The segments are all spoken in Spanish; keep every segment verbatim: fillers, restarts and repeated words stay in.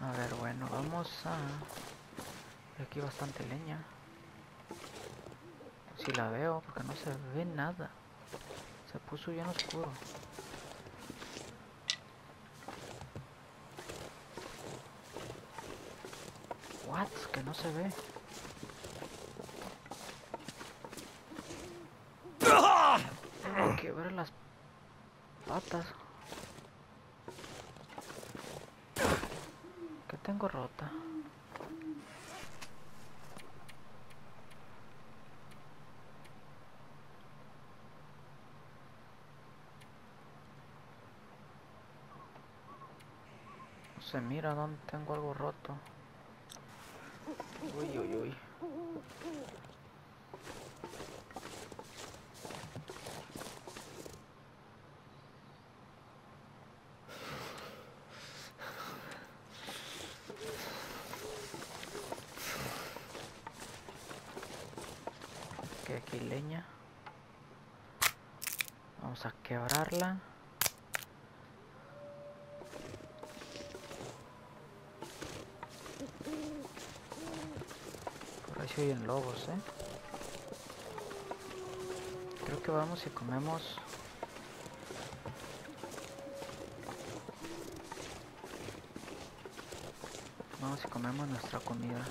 A ver, bueno, vamos a... Hay aquí bastante leña. Si la veo, porque no se ve nada. Se puso bien oscuro. What? Que no se ve. Me quebré las patas. Que tengo rota. No se mira dónde tengo algo roto. Uy, uy, uy. Que aquí hay leña. Vamos a quebrarla. Por ahí se oyen lobos, eh. Creo que vamos y comemos. Vamos y comemos nuestra comida.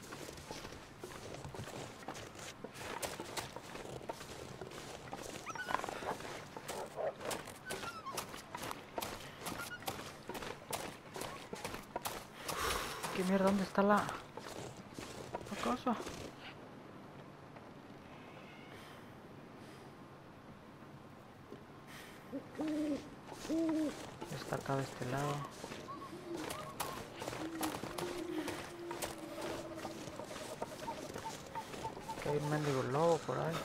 ¿Qué mierda? ¿Dónde está la... la cosa? Está acá de este lado. Que hay un mendigo lobo por ahí.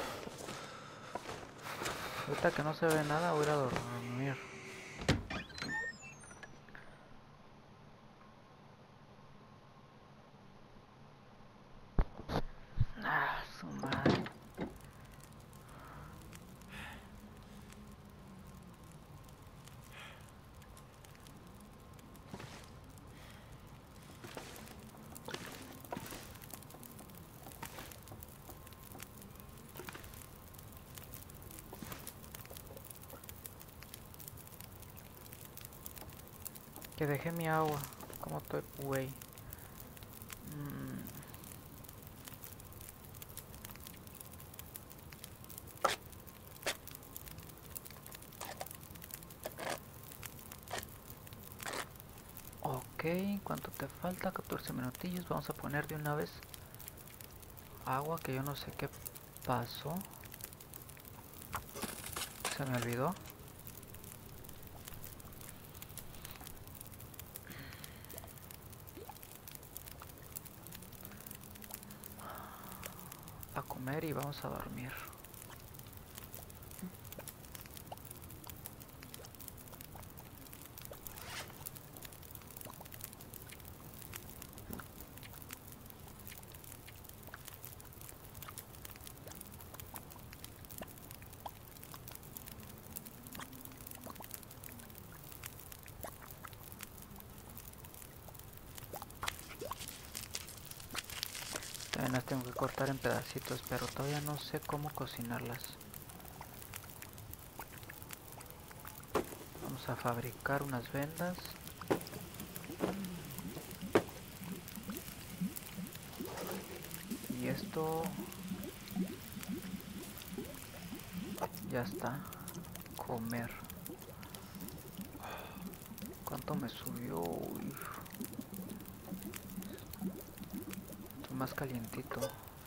Ahorita que no se ve nada voy a ir a dormir. Ah, su madre. Que dejé mi agua. ¿Cómo estoy, güey? Mm. Ok, ¿cuánto te falta? catorce minutillos. Vamos a poner de una vez agua, que yo no sé qué pasó. Se me olvidó. A comer y vamos a dormir. También las tengo que cortar en pedacitos, pero todavía no sé cómo cocinarlas. Vamos a fabricar unas vendas. Y esto ya está. Comer. ¿Cuánto me subió? Uy. Estoy más calientito.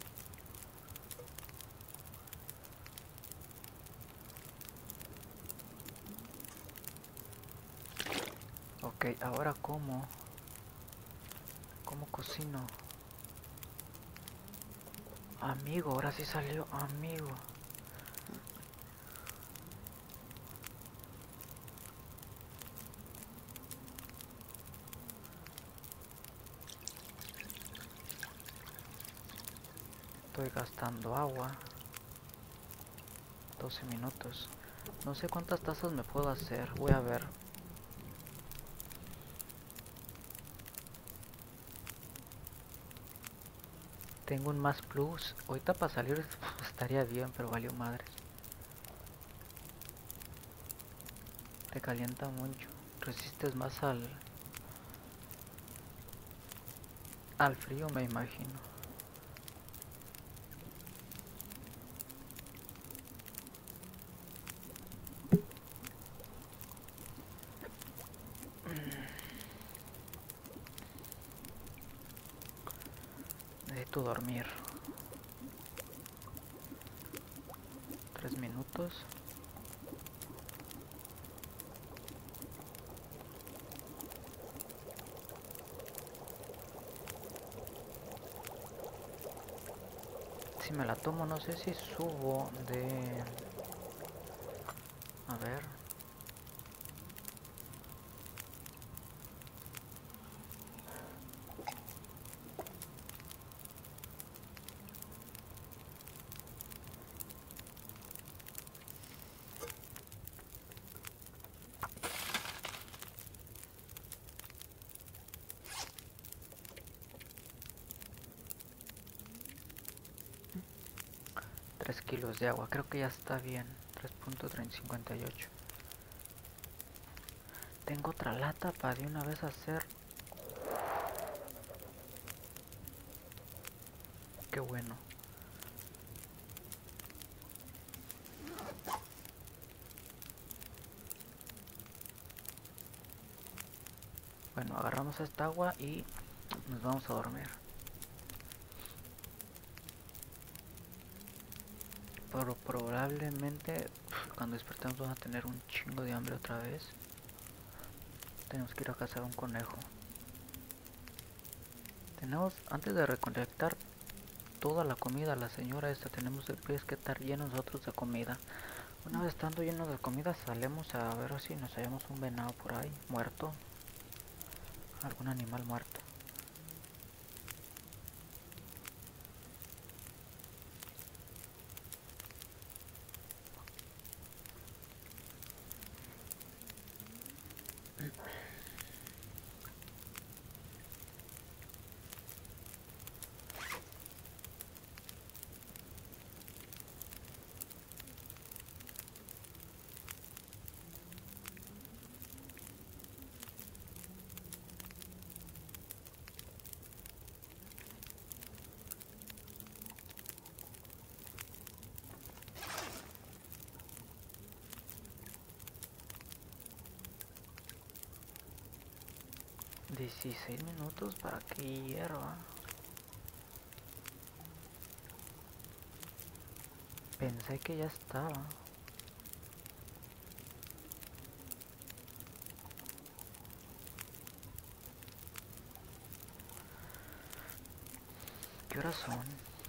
Ok, ahora como. ¿Cómo cocino? Amigo, ahora sí salió amigo. Estoy gastando agua. doce minutos. No sé cuántas tazas me puedo hacer. Voy a ver. Tengo un más plus. Ahorita para salir estaría bien, pero valió madres. Te calienta mucho. Resistes más al... al frío, me imagino. Necesito dormir. Tres minutos. Si me la tomo, no sé si subo de... A ver. tres kilos de agua, creo que ya está bien. tres punto cincuenta y ocho. Tengo otra lata para de una vez hacer. Qué bueno. Bueno, agarramos esta agua y nos vamos a dormir. Pero probablemente cuando despertemos vamos a tener un chingo de hambre otra vez. Tenemos que ir a cazar un conejo. Tenemos, antes de recolectar toda la comida, la señora esta, tenemos que estar llenos nosotros de comida. Una vez estando llenos de comida, salemos a ver si nos hallamos un venado por ahí, muerto. Algún animal muerto. dieciséis minutos para que hierva. Pensé que ya estaba. ¿Qué horas son?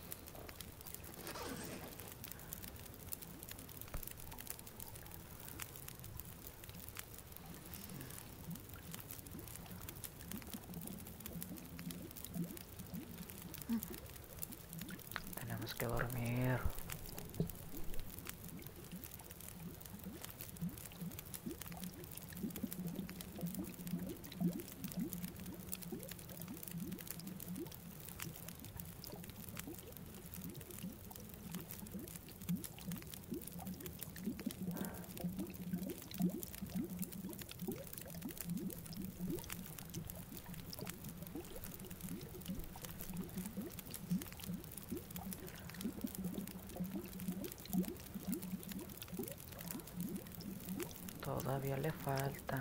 Tenemos que dormir. Todavía le falta.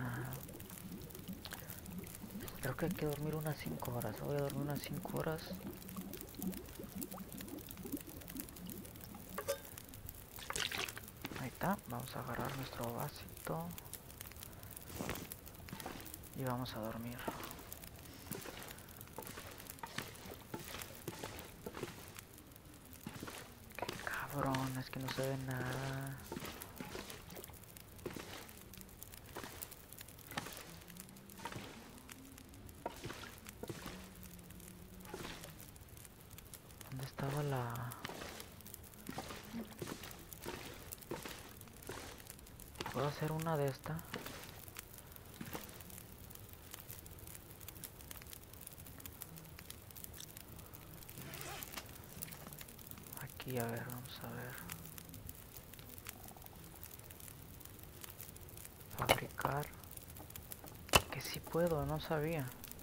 Creo que hay que dormir unas cinco horas. Voy a dormir unas cinco horas. Ahí está. Vamos a agarrar nuestro vasito. Y vamos a dormir. Qué cabrón, es que no se ve nada. ¿Dónde estaba la...? ¿Puedo hacer una de estas? aquí, a ver, vamos a ver. Fabricar. Que sí puedo, no sabía.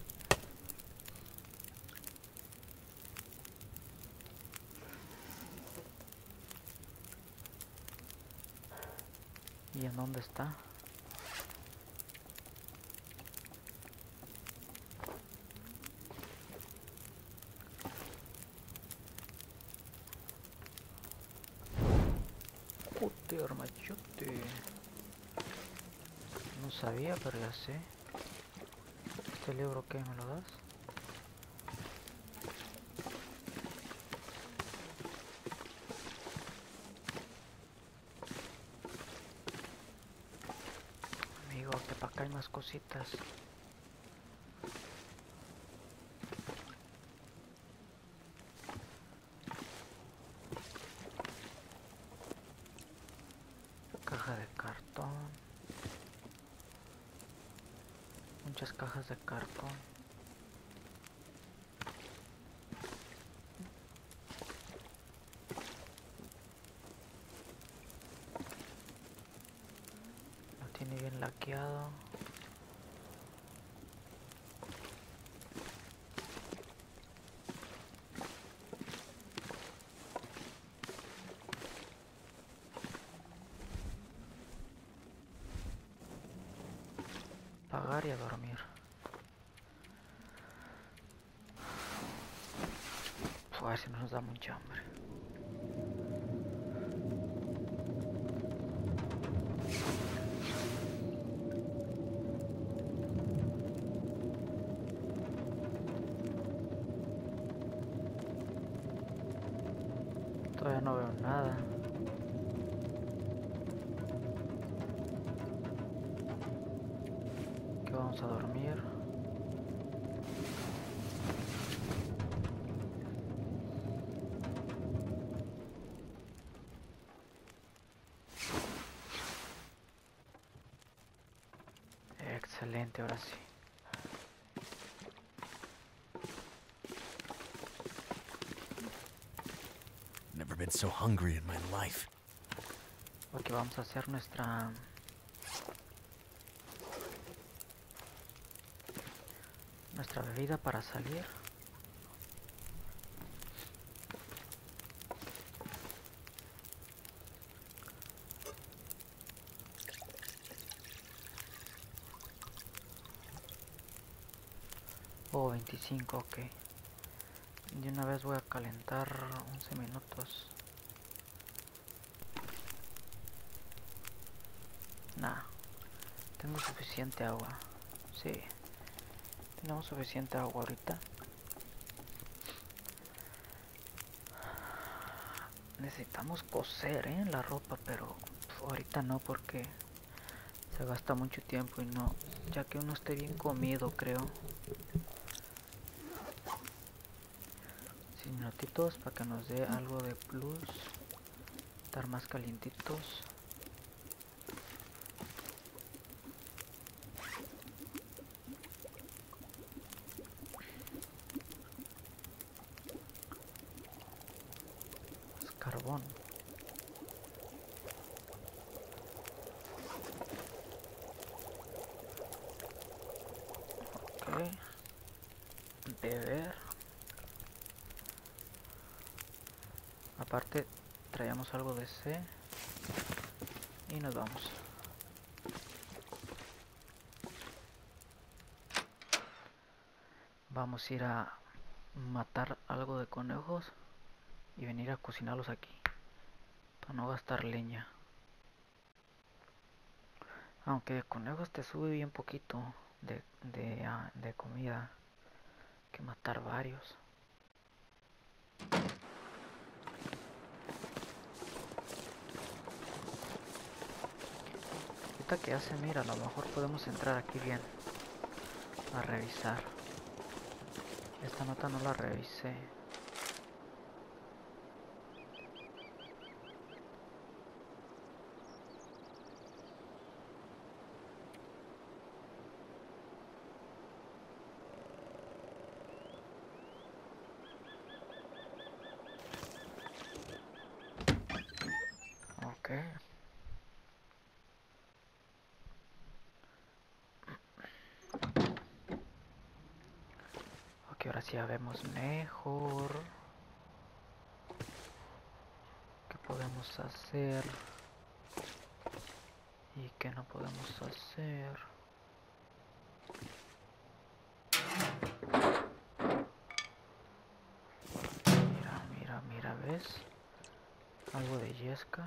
¿Y en dónde está? Joder, machote. No sabía, pero ya sé. ¿Este libro qué? ¿Me lo das? Amigo, que para acá hay más cositas. Caja de cartón. Muchas cajas de cartón. Lo tiene bien laqueado. Pagar y a dormir. A ver si no nos da mucha hambre. Todavía no veo nada. Que vamos a dormir. Excelente, ahora sí. Never been so hungry in my life. Porque vamos a hacer nuestra nuestra bebida para salir. Oh, veinticinco, ok. De una vez voy a calentar once minutos. Nah, tengo suficiente agua. Sí, tenemos suficiente agua ahorita. Necesitamos coser, ¿eh? La ropa, pero ahorita no porque se gasta mucho tiempo y no, ya que uno esté bien comido, creo. Sin minutitos para que nos dé algo de plus. Estar más calientitos. Es carbón. Ok. Beber. Aparte traíamos algo de C. Y nos vamos. Vamos a ir a matar algo de conejos y venir a cocinarlos aquí para no gastar leña. Aunque de conejos te sube bien poquito de, de, uh, de comida. Hay que matar varios. Ahorita que ya se mira, a lo mejor podemos entrar aquí bien a revisar. Esta nota no la revisé. Ok, ahora sí ya vemos mejor. ¿Qué podemos hacer? ¿Y qué no podemos hacer? Mira, mira, mira, ¿ves? Algo de yesca.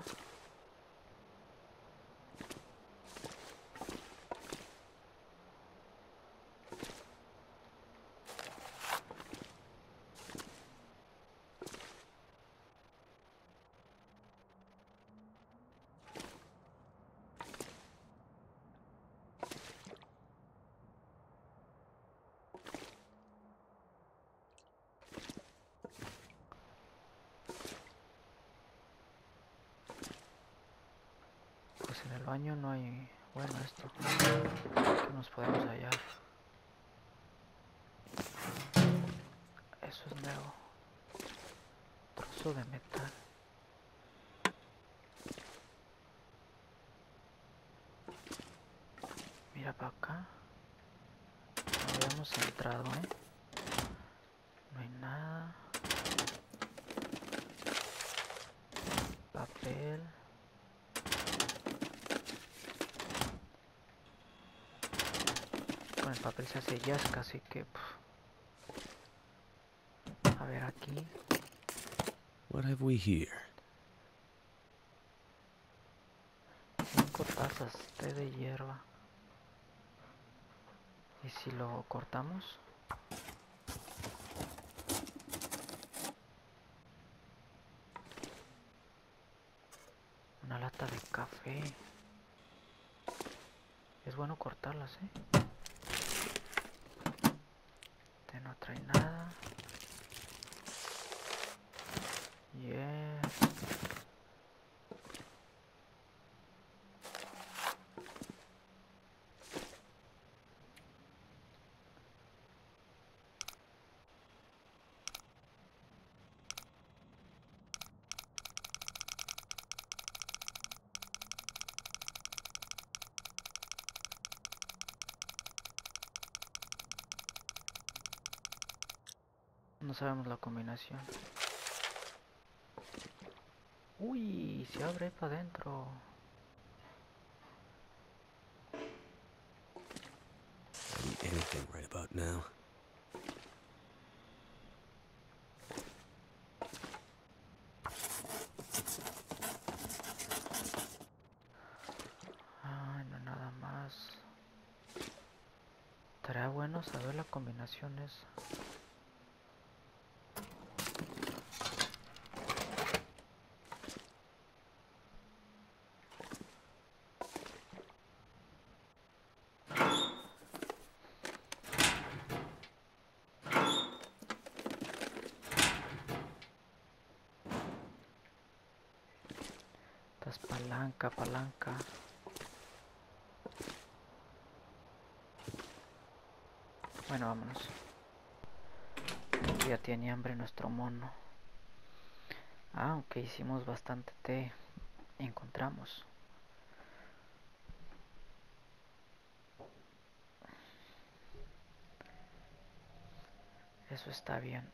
Pues en el baño no hay... Bueno, esto. ¿Qué nos podemos hallar? Eso es nuevo. Trozo de metal. Mira para acá. No habíamos entrado, ¿eh? No hay nada. Papel. Con el papel se hace yasca, así que... Pff. A ver aquí. What have we here? Cinco tazas, té de hierba. ¿Y si lo cortamos? Una lata de café. Es bueno cortarlas, ¿eh? Este no trae nada. Yes. No sabemos la combinación. Uy, se abre para adentro. I need anything right about now. Ay, no nada más. Estaría bueno saber la combinación esa. Esta es palanca, palanca. Bueno, vámonos. Ya tiene hambre nuestro mono. Ah, aunque hicimos bastante té. Encontramos. Eso está bien.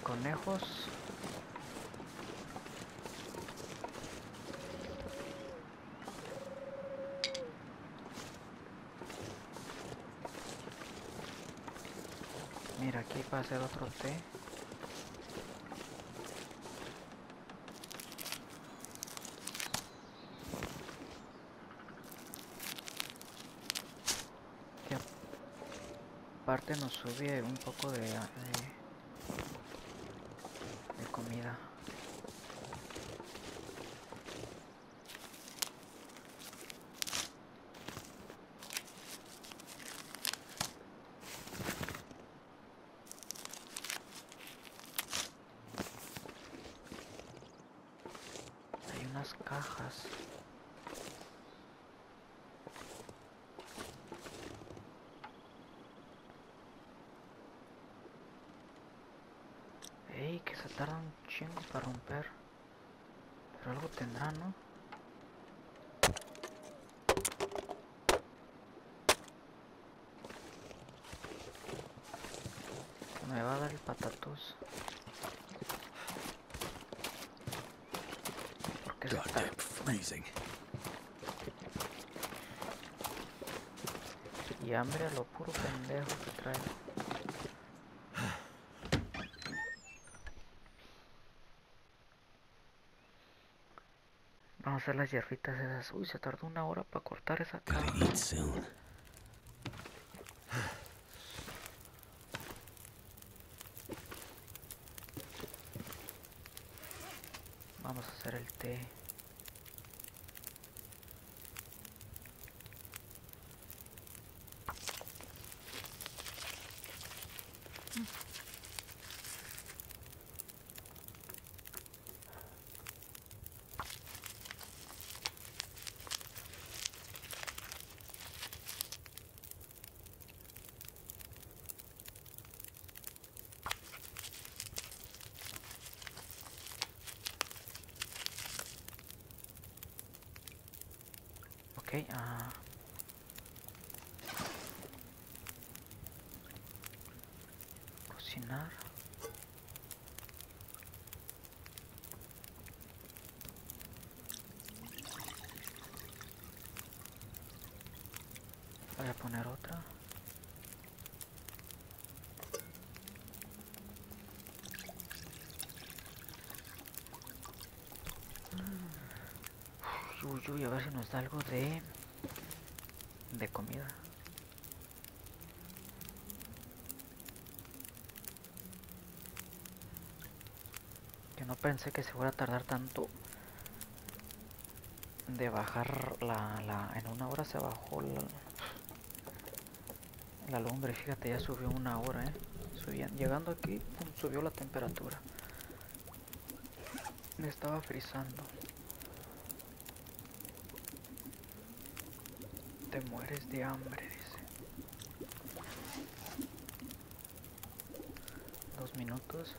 conejos. Mira, aquí para hacer otro té. Que aparte nos sube un poco de, de, de comida. Hay unas cajas. Ey, que se tarda un chingo para romper. Pero algo tendrá, ¿no? Me va a dar el patatús. Porque se está... Goddamn freezing. Y hambre a lo puro pendejo que trae. Vamos a hacer las hierritas esas. Uy, se tardó una hora para cortar esa caja. Gotta eat soon. Vamos a hacer el té. Ok, ah... cocinar. Voy a poner otra. Uy, uy, a ver si nos da algo de... de comida. Que no pensé que se fuera a tardar tanto de bajar la... la en una hora se bajó la... la lumbre, fíjate, ya subió una hora, eh. Subían, llegando aquí, pum, subió la temperatura. Me estaba frizando. Te mueres de hambre, dice. Dos minutos.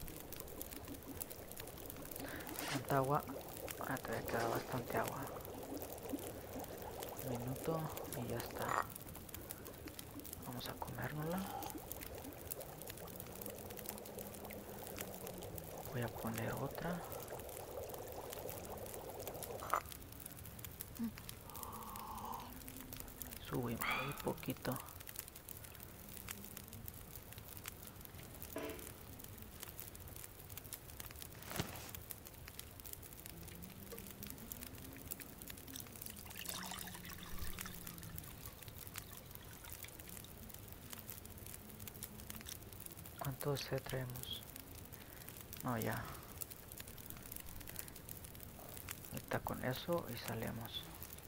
¿Cuánta agua? Ah, todavía queda bastante agua. Un minuto y ya está. Vamos a comérnosla. Voy a poner otra. Sube muy poquito. ¿Cuántos se traemos? No, ya. Ahorita con eso y salimos.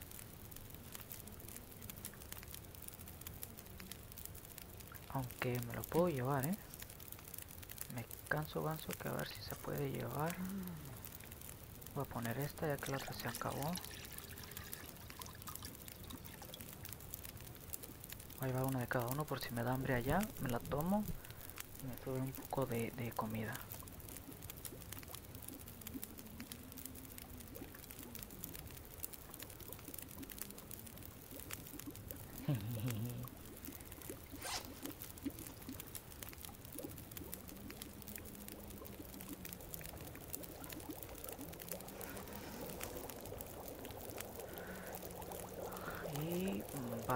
Aunque me lo puedo llevar, eh. Me canso ganso que a ver si se puede llevar. Voy a poner esta ya que la otra se acabó. Voy a llevar una de cada uno por si me da hambre allá. Me la tomo y me sube un poco de, de comida.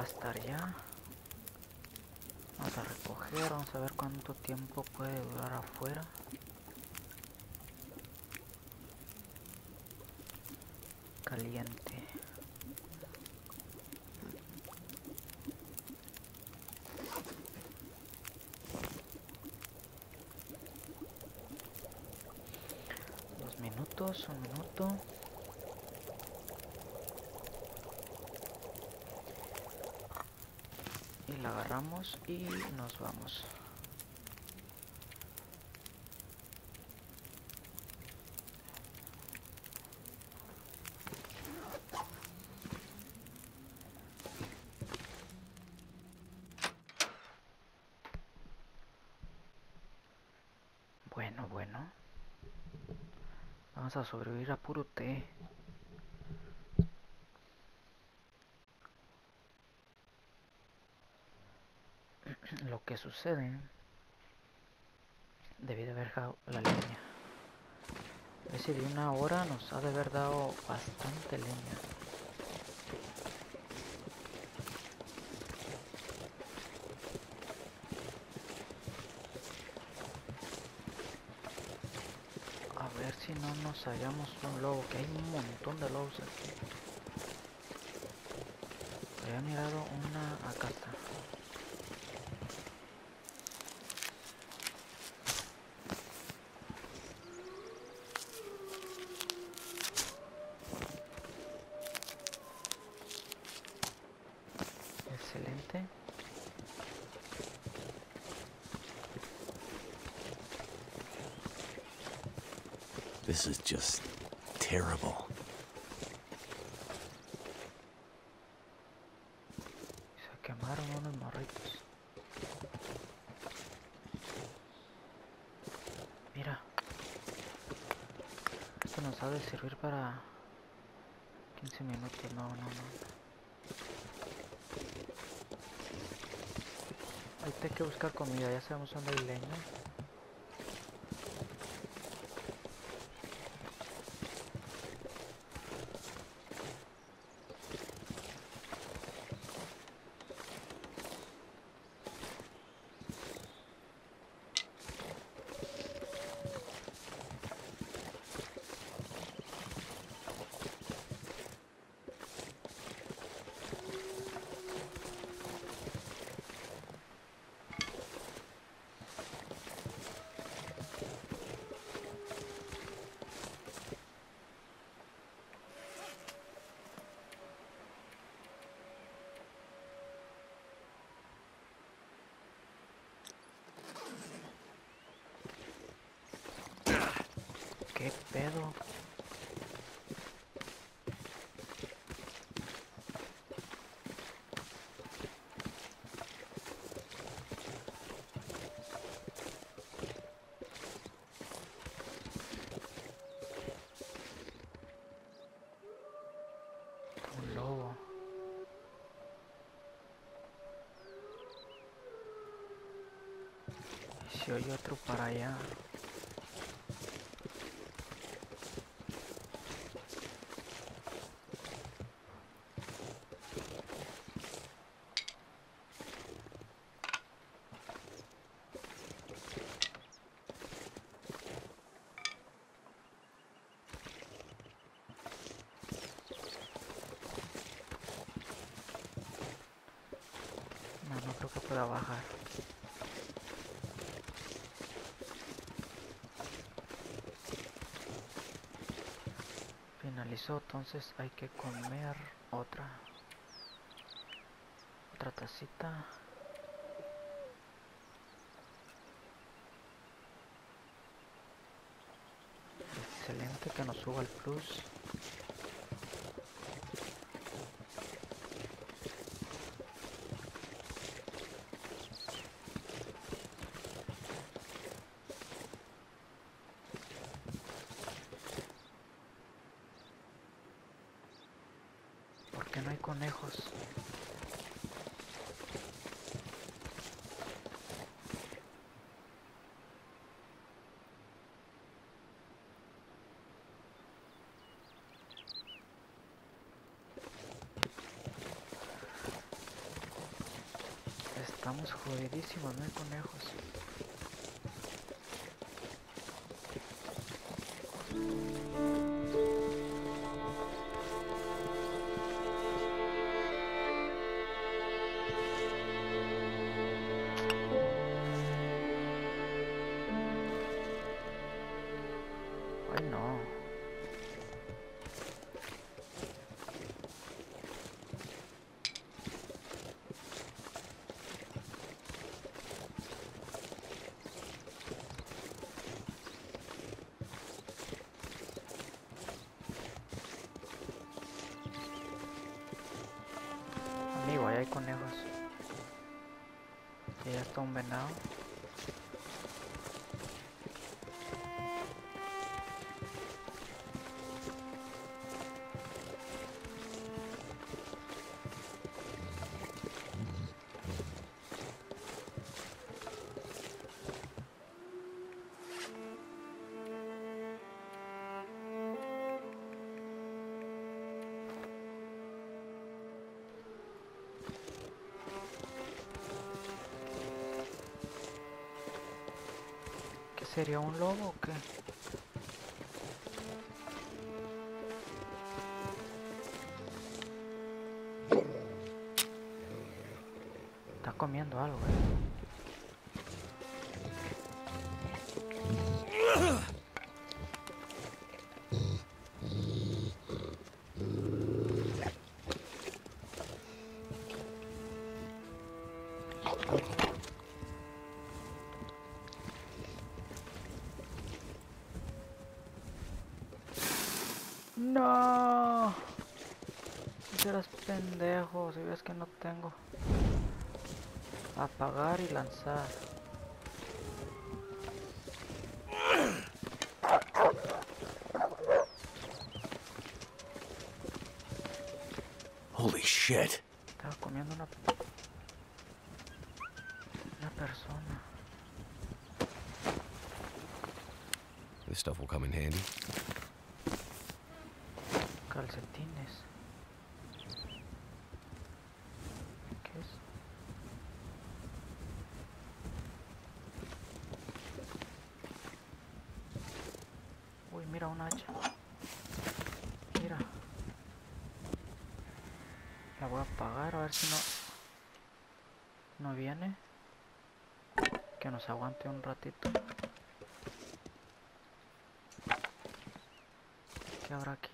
va a estar ya. Vamos a recoger, vamos a ver cuánto tiempo puede durar afuera. Caliente. Dos minutos, un minuto. Y la agarramos y nos vamos. Bueno, bueno. Vamos a sobrevivir a puro té. Lo que sucede... Debí de haber dejado la leña. A ver si de una hora nos ha de haber dado bastante leña. A ver si no nos hallamos un lobo, que hay un montón de lobos aquí. Había mirado una... Acá está. Excelente. This is just terrible. Se quemaron unos morritos. Mira. Esto nos ha de servir para quince minutos. No, no, no. Ahorita hay que buscar comida. Ya sabemos dónde hay leña. ¿Qué pedo? Un lobo. Y si oye otro para allá. No, no creo que pueda bajar. Finalizó, entonces hay que comer otra. Otra tacita. Excelente, que nos suba el plus. ¿Por qué no hay conejos? estamos jodidísimos, no hay conejos. Ay no. Amigo, ahí hay conejos. Y ya está un venado. ¿Qué sería, un lobo o qué? Está comiendo algo, eh. No, serás pendejo, si ves que no tengo. Apagar y lanzar. Holy shit. Estaba comiendo una una persona. This stuff will come in handy. Calcetines. ¿Qué es? Uy, mira un hacha. Mira. La voy a apagar a ver si no no viene. Que nos aguante un ratito. ¿Qué habrá aquí?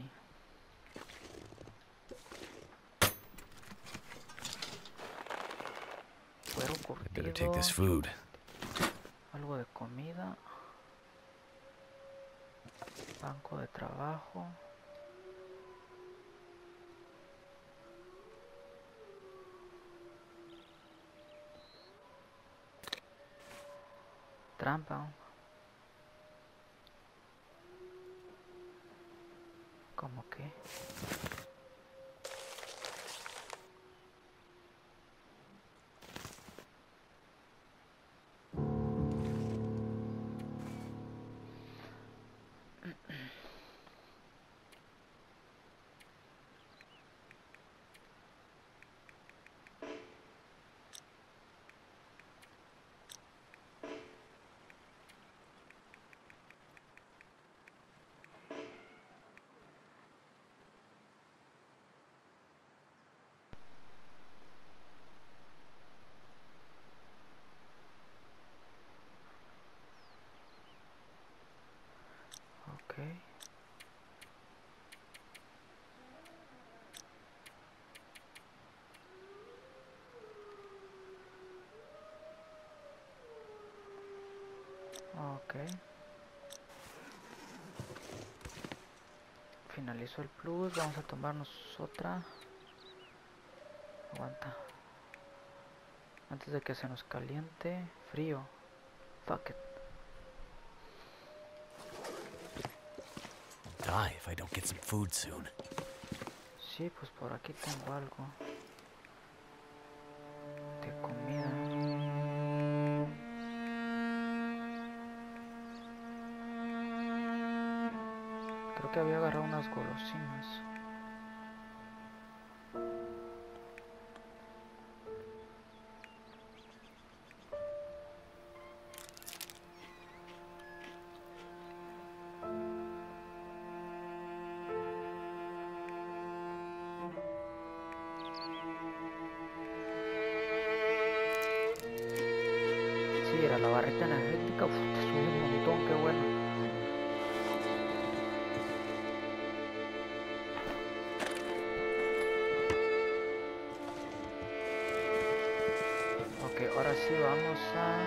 Cuero I better take curtido. this food. Algo de comida. Banco de trabajo. Trampa. ¿Cómo que? Ok. Ok. Finalizó el plus. Vamos a tomarnos otra. Aguanta. Antes de que se nos caliente. Frío. Fuck it. Die if I don't get some food soon. Sí, pues por aquí tengo algo de comida. Creo que había agarrado unas golosinas. sí vamos a...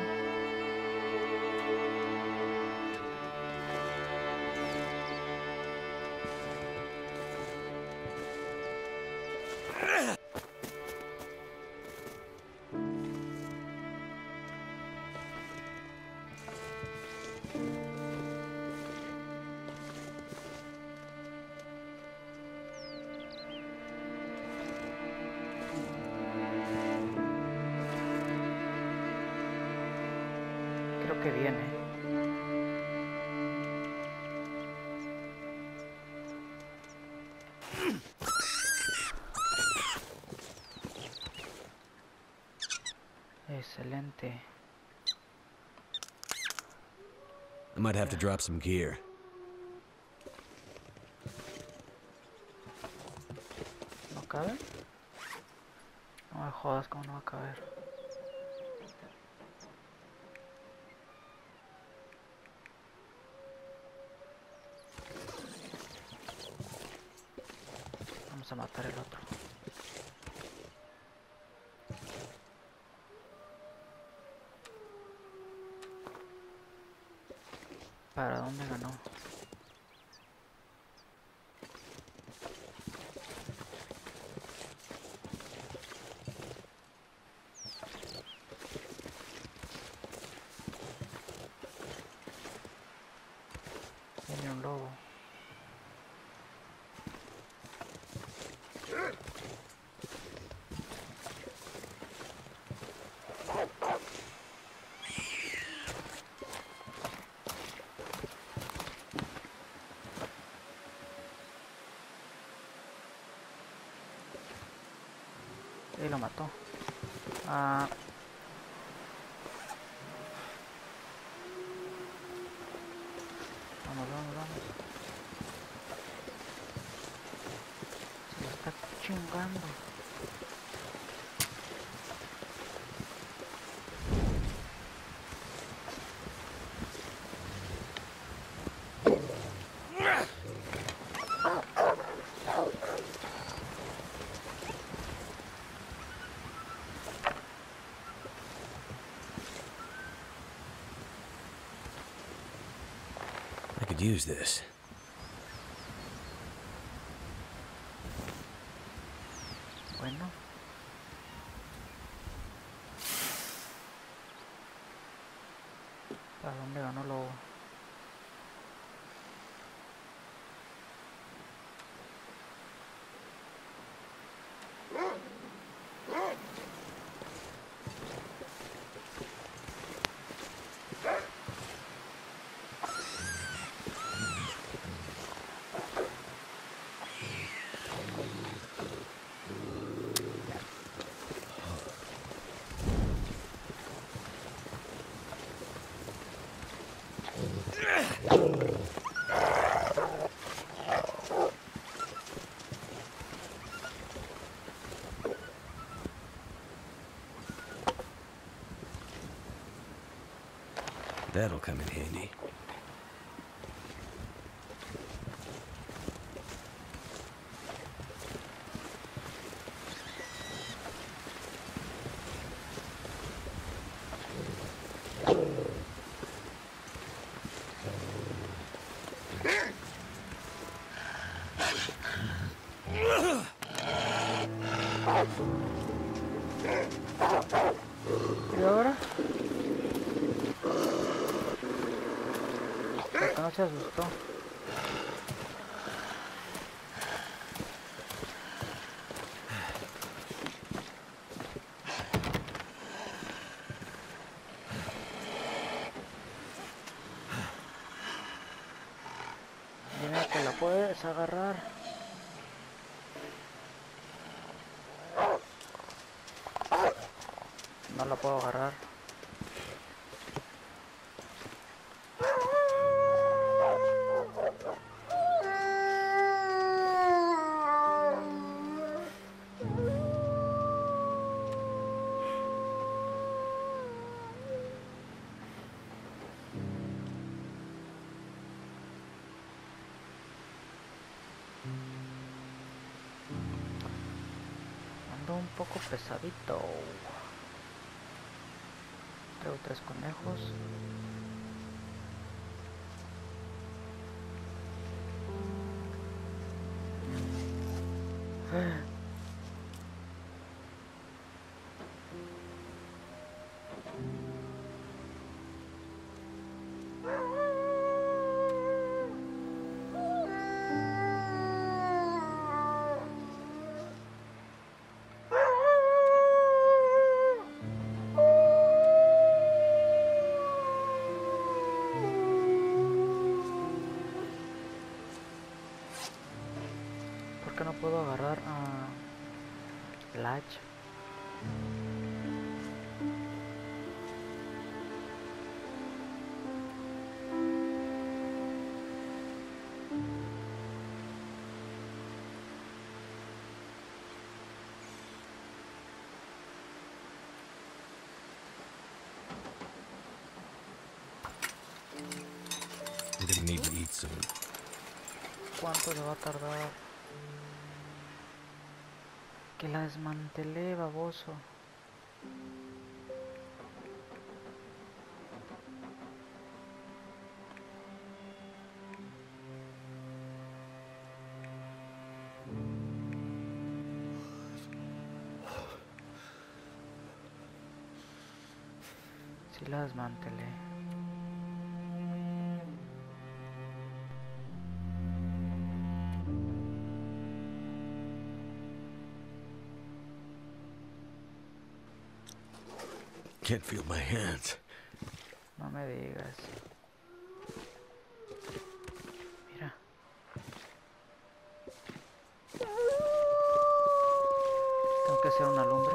Creo que viene. Excelente. I might have to drop some gear. ¿No cabe? No me jodas, como no va a caber. Vamos a matar el otro. ¿Para dónde ganó? Viene un lobo. Y lo mató. Ah. Vamos, vamos, vamos. Se lo está chingando. I could use this. Bueno. ¿Para dónde ganó lobo? That'll come in handy. ¿Y ahora? ¿Por qué no se asustó? Dime que la puedes agarrar. No la puedo agarrar. Ando un poco pesadito. Tengo tres conejos. ¿Por qué no puedo agarrar uh, el hacha? I'm gonna need to eat soon. ¿Cuánto le va a tardar? Que la desmantelé, baboso. Sí la desmantelé. Can't feel my hands. No me digas. Mira. Tengo que hacer una lumbre.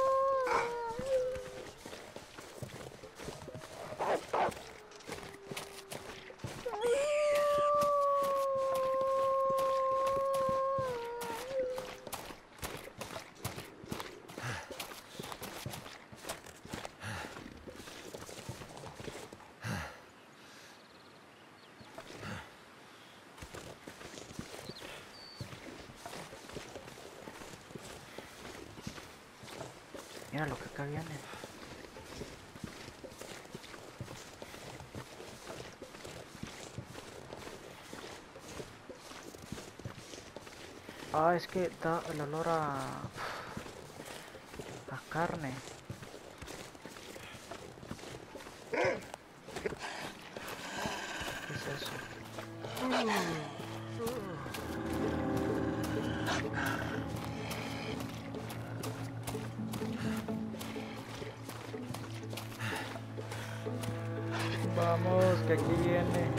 Mira lo que acá viene. Ah, es que da el olor a... a carne. ¿Qué es eso? Vamos, que aquí viene.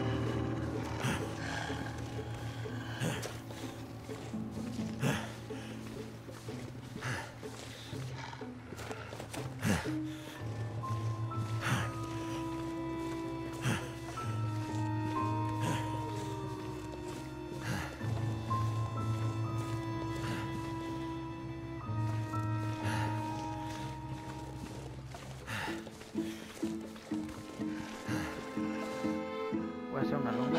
Voy a hacer una lumbre.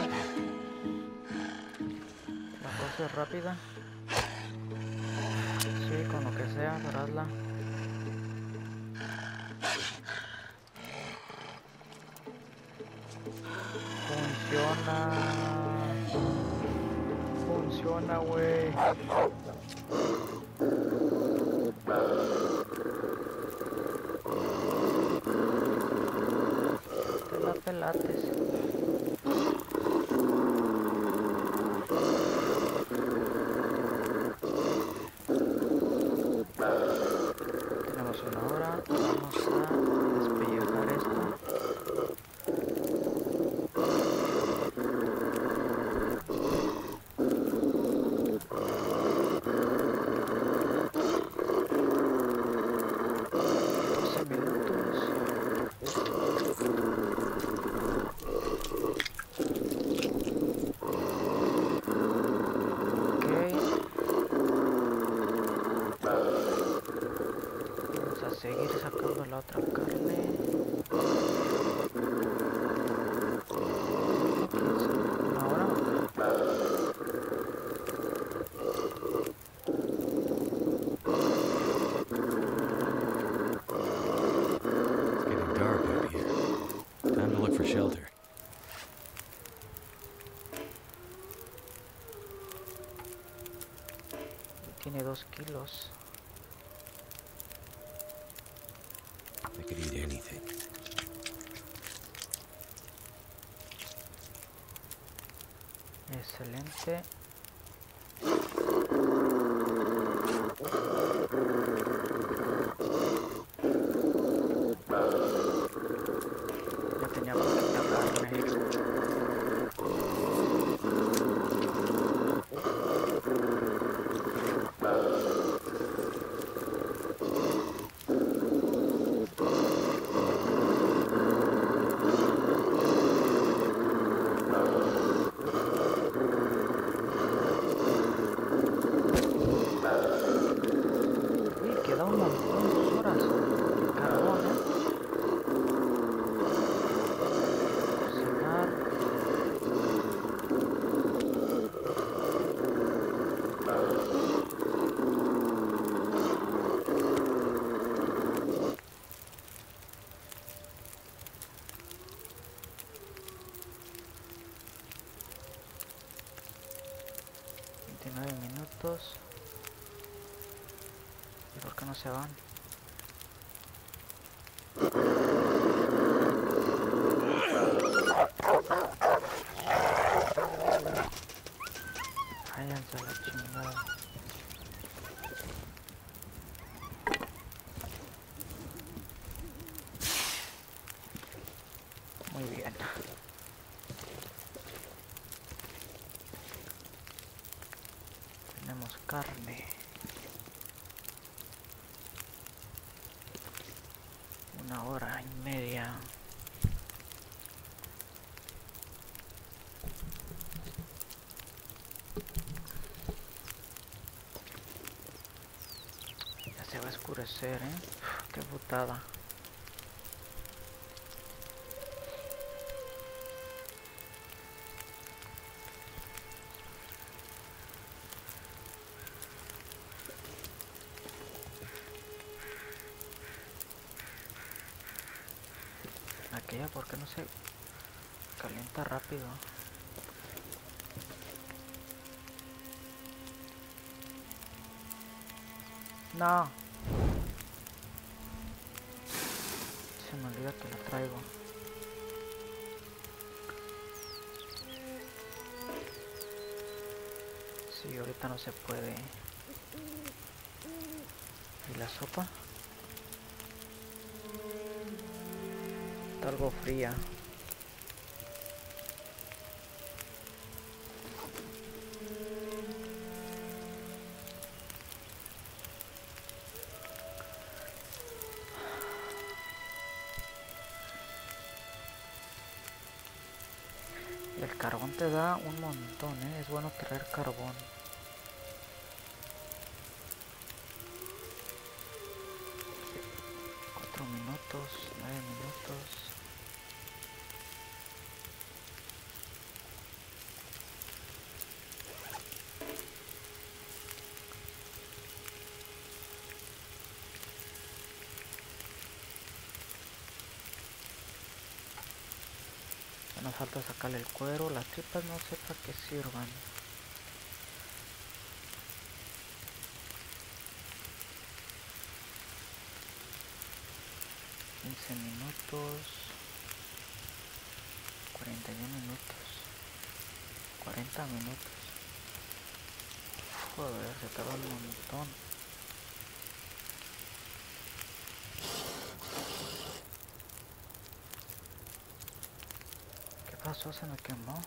La cosa es rápida. Sí, con lo que sea, pero hazla. Funciona. Funciona, güey. Te la pelates. Tenemos una hora. Vamos a despellejar esto. doce minutos. tiene dos kilos. I could eat anything. Excelente. Ya tenía poquita carne. Uy, queda un montón, dos horas de carbón, ¿eh? Cocinar. veintinueve minutos. ¿Y por qué no se van? Váyanse a la chingada. Muy bien. Tenemos carne. Una hora y media. Ya se va a oscurecer, ¿eh? Uf, qué putada. Aquella, ¿por qué no se calienta rápido? No. Se me olvida que la traigo. Sí, ahorita no se puede. ¿Y la sopa? Está algo fría. El carbón te da un montón, ¿eh? Es bueno traer carbón. Cuatro minutos, nueve minutos. Ya nos falta sacarle el cuero. Las tripas no sé para qué sirvan. quince minutos. cuarenta y uno minutos. cuarenta minutos. Joder, se tarda un montón. ¿Qué pasó? Se me quemó.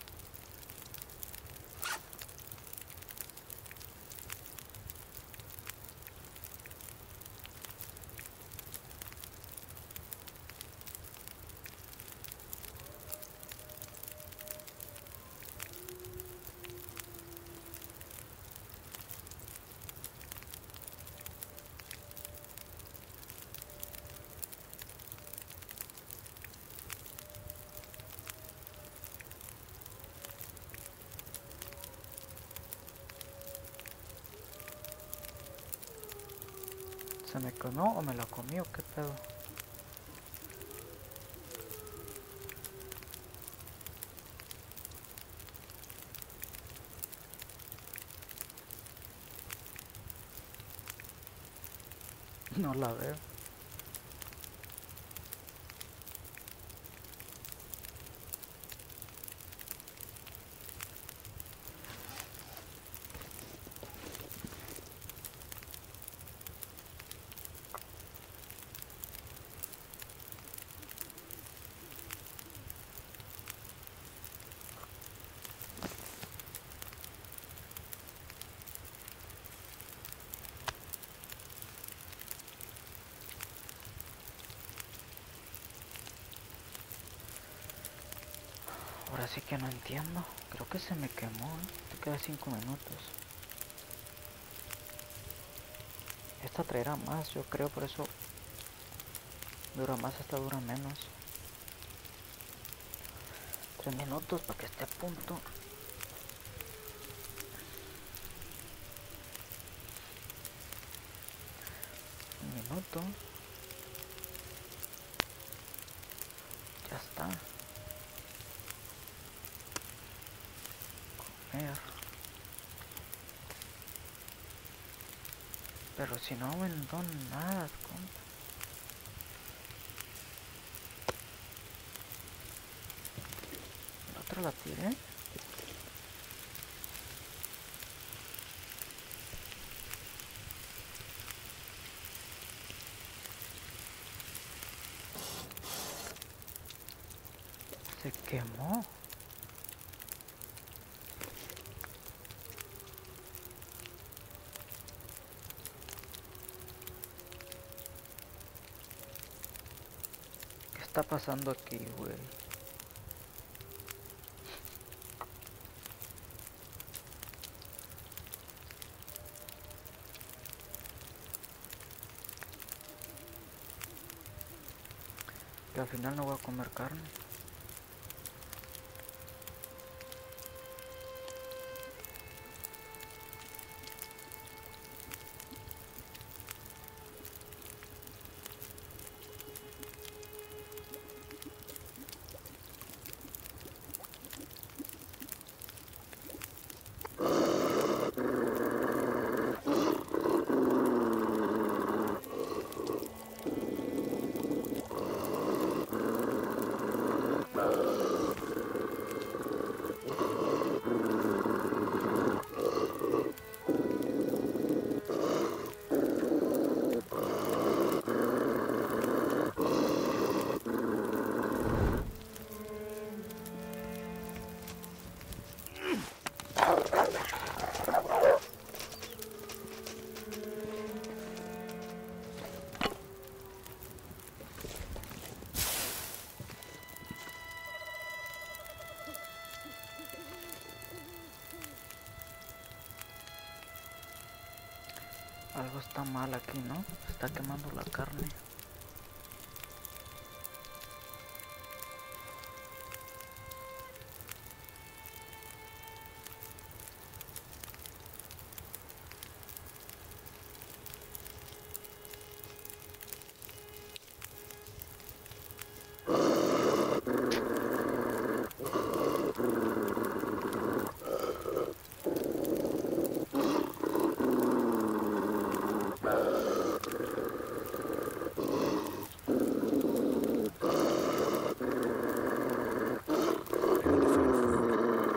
¿Se me quemó o me lo comí o qué pedo? No la veo. Ahora sí que no entiendo. Creo que se me quemó, ¿eh? Te queda cinco minutos. Esta traerá más, yo creo, por eso dura más, esta dura menos. Tres minutos para que esté a punto. Un minuto. Ya está. Comer. Pero si no aumentó nada, compa. La otra la tiré. Se quemó. ¿Qué está pasando aquí, güey? Que al final no voy a comer carne. Algo está mal aquí, ¿no? Se está quemando la carne. I need to find food.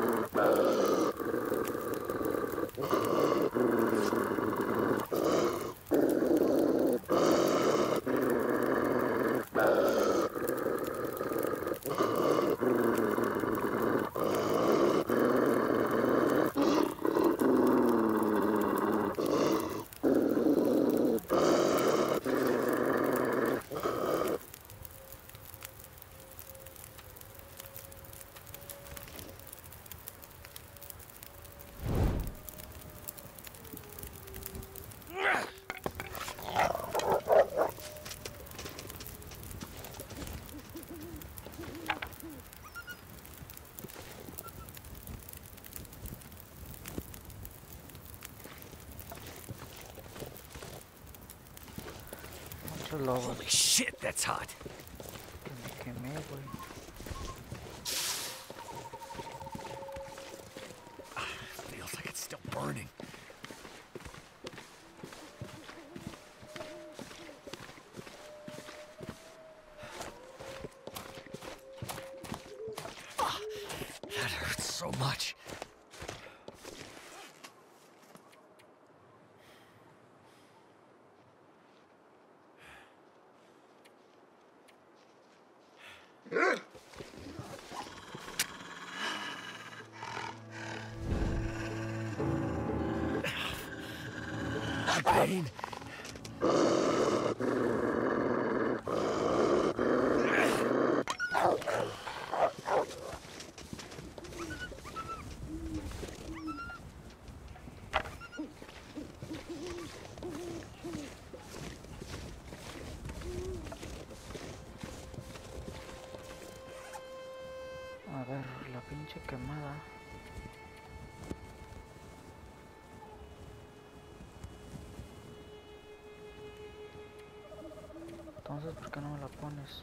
Muchos lobos. Holy shit, that's hot. Que me quemé, güey. Feels like it's still burning. so much. Pain. A ver, la pinche quemada. Entonces, ¿por qué no me la pones?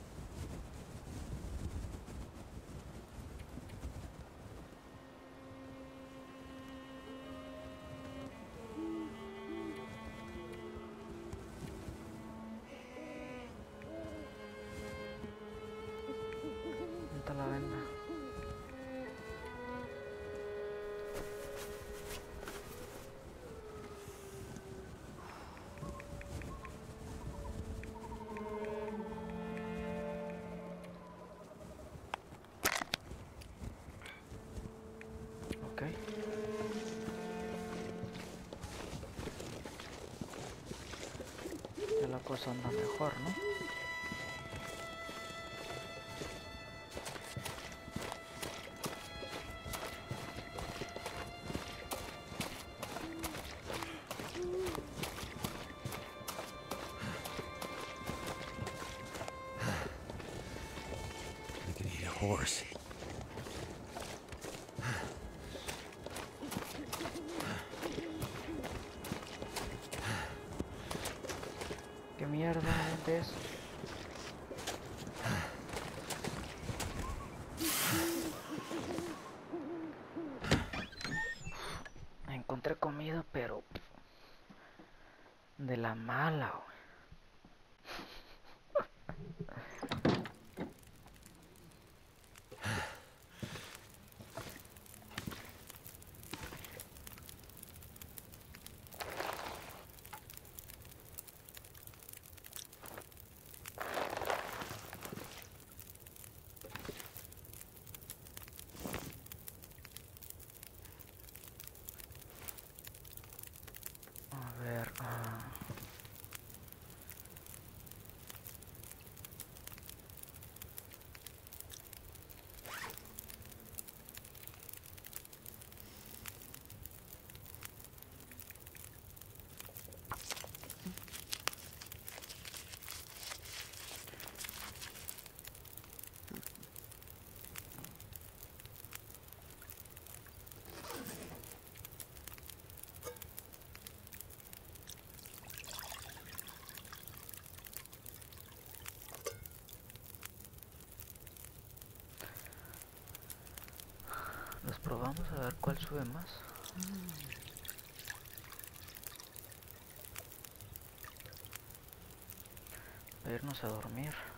¿Dónde está la venda? Ok. Ya la cosa anda mejor, ¿no? I can eat a horse. ¿Qué mierda? ¿Dónde es? Encontré comida, pero de la mala, güey. A ver, ah. Los probamos a ver cuál sube más. A irnos a dormir.